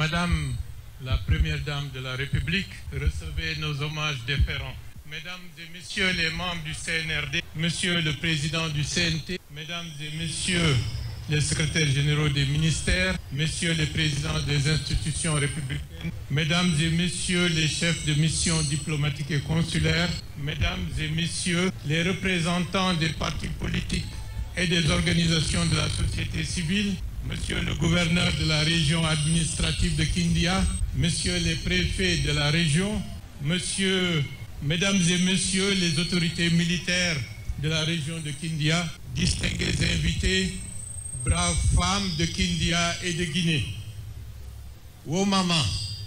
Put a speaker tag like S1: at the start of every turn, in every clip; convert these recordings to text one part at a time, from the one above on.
S1: Madame la Première Dame de la République, recevez nos hommages déférents. Mesdames et Messieurs les membres du CNRD, Monsieur le Président du CNT, Mesdames et Messieurs les secrétaires généraux des ministères, Messieurs les présidents des institutions républicaines, Mesdames et Messieurs les chefs de mission diplomatiques et consulaires, Mesdames et Messieurs les représentants des partis politiques et des organisations de la société civile, Monsieur le gouverneur de la région administrative de Kindia, Messieurs les préfets de la région, Mesdames et Messieurs les autorités militaires de la région de Kindia, distingués invités, braves femmes de Kindia et de Guinée. Wo mama,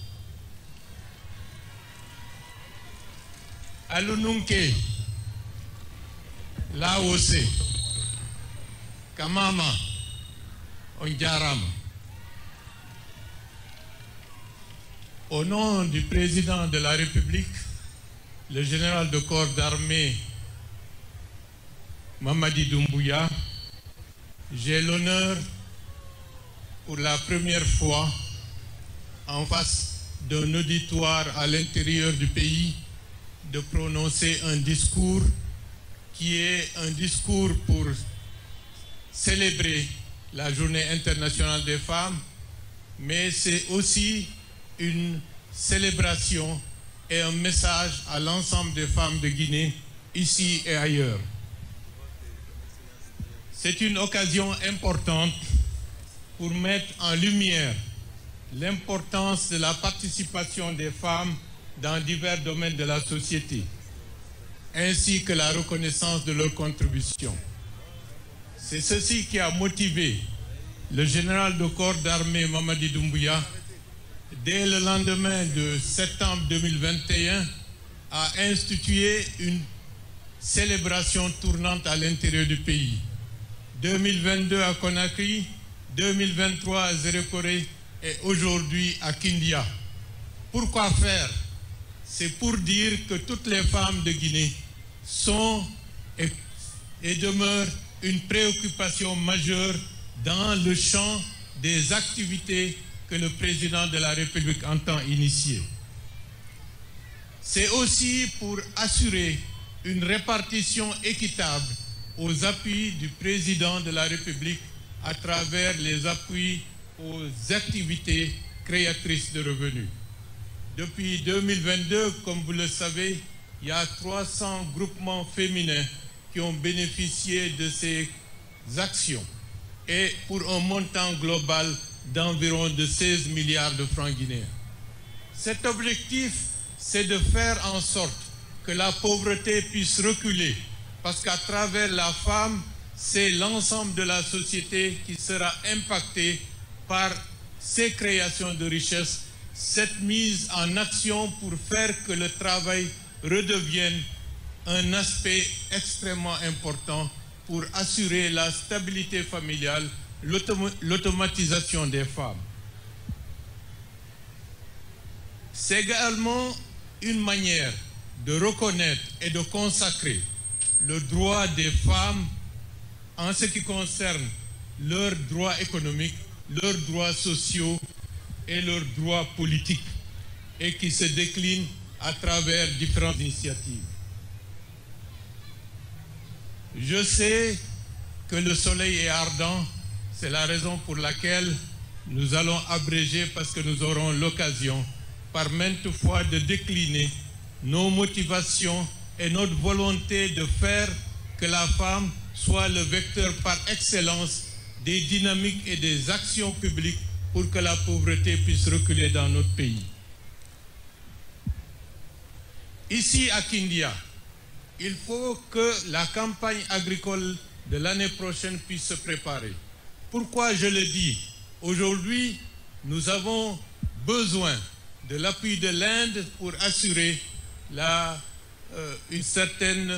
S1: alununke, laose, kamama, onjaram. Au nom du président de la République, le général de corps d'armée Mamadi Doumbouya, j'ai l'honneur pour la première fois en face d'un auditoire à l'intérieur du pays de prononcer un discours qui est un discours pour célébrer la Journée internationale des femmes, mais c'est aussi une célébration et un message à l'ensemble des femmes de Guinée, ici et ailleurs. C'est une occasion importante pour mettre en lumière l'importance de la participation des femmes dans divers domaines de la société, ainsi que la reconnaissance de leur contribution. C'est ceci qui a motivé le général de corps d'armée Mamadi Doumbouya, dès le lendemain de septembre 2021, à instituer une célébration tournante à l'intérieur du pays. 2022 à Conakry, 2023 à Zérékoré et aujourd'hui à Kindia. Pourquoi faire? C'est pour dire que toutes les femmes de Guinée sont et demeurent une préoccupation majeure dans le champ des activités que le président de la République entend initier. C'est aussi pour assurer une répartition équitable aux appuis du président de la République à travers les appuis aux activités créatrices de revenus. Depuis 2022, comme vous le savez, il y a 300 groupements féminins qui ont bénéficié de ces actions et pour un montant global d'environ de 16 milliards de francs guinéens. Cet objectif, c'est de faire en sorte que la pauvreté puisse reculer, parce qu'à travers la femme, c'est l'ensemble de la société qui sera impacté par ces créations de richesses, cette mise en action pour faire que le travail redevienne un aspect extrêmement important pour assurer la stabilité familiale, l'automatisation des femmes. C'est également une manière de reconnaître et de consacrer le droit des femmes en ce qui concerne leurs droits économiques, leurs droits sociaux et leurs droits politiques, et qui se déclinent à travers différentes initiatives. Je sais que le soleil est ardent, c'est la raison pour laquelle nous allons abréger, parce que nous aurons l'occasion par maintes fois de décliner nos motivations et notre volonté de faire que la femme soit le vecteur par excellence des dynamiques et des actions publiques pour que la pauvreté puisse reculer dans notre pays. Ici à Kindia, il faut que la campagne agricole de l'année prochaine puisse se préparer. Pourquoi je le dis? Aujourd'hui, nous avons besoin de l'appui de l'Inde pour assurer une certaine...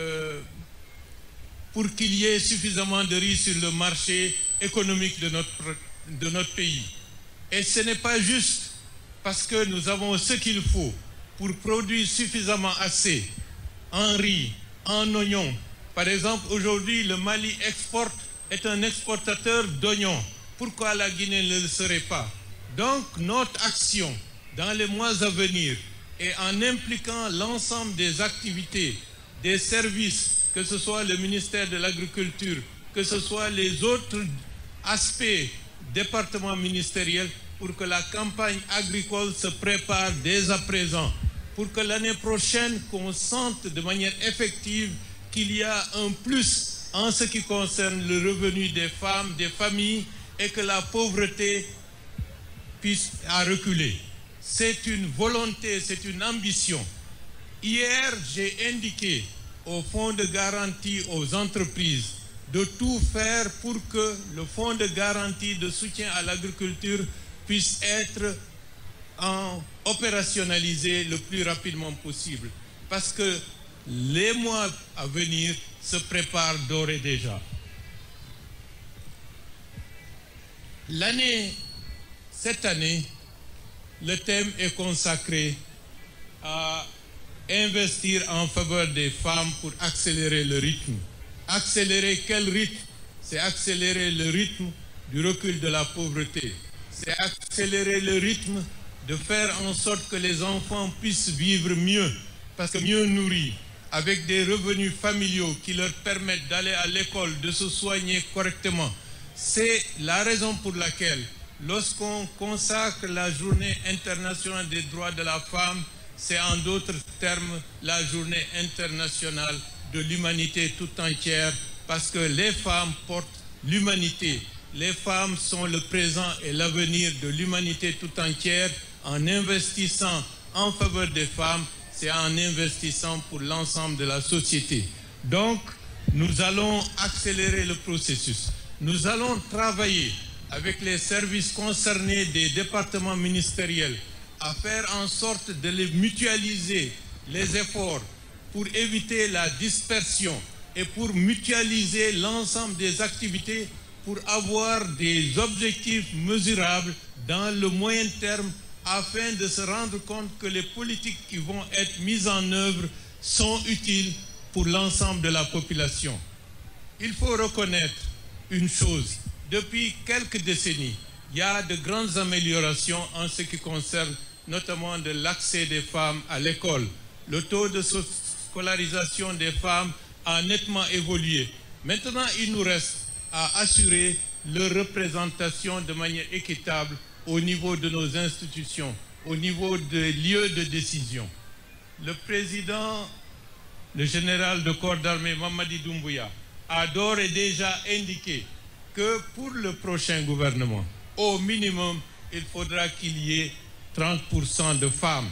S1: pour qu'il y ait suffisamment de riz sur le marché économique de notre pays. Et ce n'est pas juste parce que nous avons ce qu'il faut pour produire suffisamment assez en riz, en oignons. Par exemple, aujourd'hui, le Mali est un exportateur d'oignons. Pourquoi la Guinée ne le serait pas? Donc notre action dans les mois à venir et en impliquant l'ensemble des activités, des services, que ce soit le ministère de l'Agriculture, que ce soit les autres aspects départements ministériels, pour que la campagne agricole se prépare dès à présent, pour que l'année prochaine, qu'on sente de manière effective qu'il y a un plus en ce qui concerne le revenu des femmes, des familles, et que la pauvreté puisse reculer. C'est une volonté, c'est une ambition. Hier, j'ai indiqué au fonds de garantie aux entreprises de tout faire pour que le fonds de garantie de soutien à l'agriculture puisse être opérationnalisé le plus rapidement possible. Parce que les mois à venir se préparent d'ores et déjà. Cette année, le thème est consacré à investir en faveur des femmes pour accélérer le rythme. Accélérer quel rythme? C'est accélérer le rythme du recul de la pauvreté. C'est accélérer le rythme de faire en sorte que les enfants puissent vivre mieux, parce que mieux nourris, avec des revenus familiaux qui leur permettent d'aller à l'école, de se soigner correctement. C'est la raison pour laquelle, lorsqu'on consacre la journée internationale des droits de la femme, c'est en d'autres termes la journée internationale de l'humanité tout entière, parce que les femmes portent l'humanité. Les femmes sont le présent et l'avenir de l'humanité tout entière. En investissant en faveur des femmes, c'est en investissant pour l'ensemble de la société. Donc, nous allons accélérer le processus. Nous allons travailler avec les services concernés des départements ministériels à faire en sorte de les mutualiser les efforts pour éviter la dispersion et pour mutualiser l'ensemble des activités pour avoir des objectifs mesurables dans le moyen terme afin de se rendre compte que les politiques qui vont être mises en œuvre sont utiles pour l'ensemble de la population. Il faut reconnaître une chose, depuis quelques décennies, il y a de grandes améliorations en ce qui concerne notamment de l'accès des femmes à l'école. Le taux de scolarisation des femmes a nettement évolué. Maintenant, il nous reste à assurer leur représentation de manière équitable au niveau de nos institutions, au niveau des lieux de décision. Le président, le général de corps d'armée Mamadi Doumbouya, a d'ores et déjà indiqué que pour le prochain gouvernement, au minimum, il faudra qu'il y ait 30% de femmes.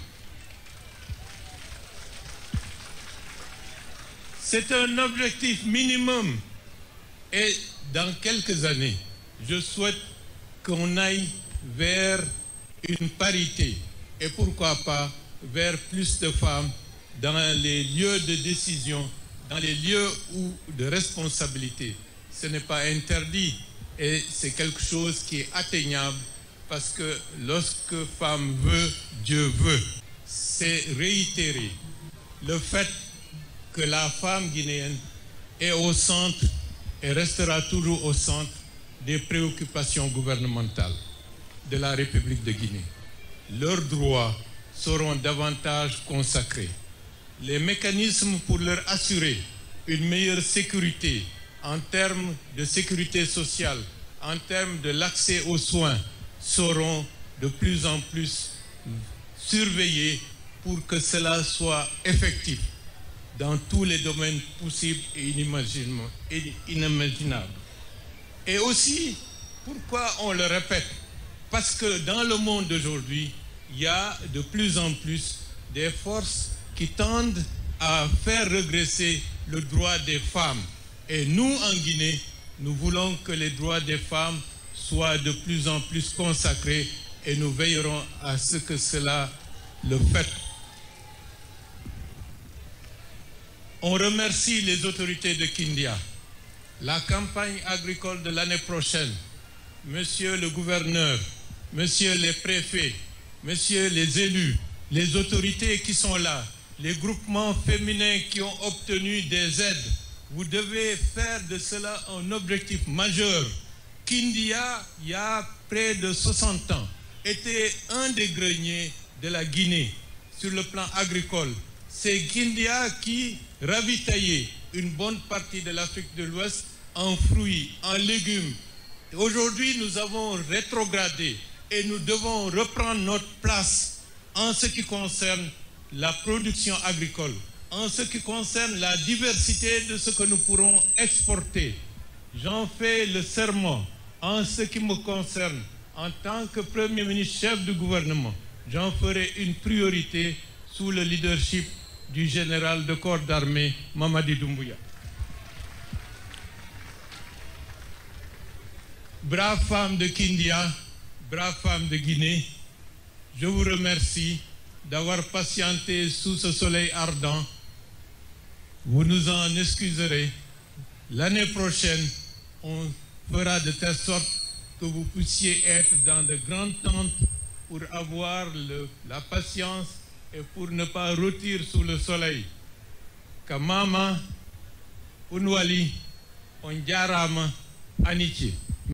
S1: C'est un objectif minimum. Et dans quelques années, je souhaite qu'on aille vers une parité. Et pourquoi pas vers plus de femmes dans les lieux de décision, dans les lieux de responsabilité. Ce n'est pas interdit et c'est quelque chose qui est atteignable parce que lorsque femme veut, Dieu veut. C'est réitérer le fait que la femme guinéenne est au centre et restera toujours au centre des préoccupations gouvernementales de la République de Guinée. Leurs droits seront davantage consacrés. Les mécanismes pour leur assurer une meilleure sécurité en termes de sécurité sociale, en termes de l'accès aux soins, seront de plus en plus surveillés pour que cela soit effectif dans tous les domaines possibles et inimaginables. Et aussi, pourquoi on le répète? Parce que dans le monde d'aujourd'hui, il y a de plus en plus des forces qui tendent à faire régresser le droit des femmes. Et nous, en Guinée, nous voulons que les droits des femmes soient de plus en plus consacrés et nous veillerons à ce que cela le fait. On remercie les autorités de Kindia. La campagne agricole de l'année prochaine, monsieur le gouverneur, monsieur les préfets, messieurs les élus, les autorités qui sont là, les groupements féminins qui ont obtenu des aides, vous devez faire de cela un objectif majeur. Kindia, il y a près de 60 ans, était un des greniers de la Guinée sur le plan agricole. C'est Kindia qui ravitaillait une bonne partie de l'Afrique de l'Ouest en fruits, en légumes. Aujourd'hui, nous avons rétrogradé et nous devons reprendre notre place en ce qui concerne la production agricole, en ce qui concerne la diversité de ce que nous pourrons exporter. J'en fais le serment en ce qui me concerne. En tant que Premier ministre chef du gouvernement, j'en ferai une priorité sous le leadership du général de corps d'armée Mamadi Doumbouya. Braves femmes de Kindia, braves femmes de Guinée, je vous remercie d'avoir patienté sous ce soleil ardent. Vous nous en excuserez. L'année prochaine, on fera de telle sorte que vous puissiez être dans de grandes tentes pour avoir la patience et pour ne pas rôtir sous le soleil. Kamama, Unwali, Onjarama, Anichi.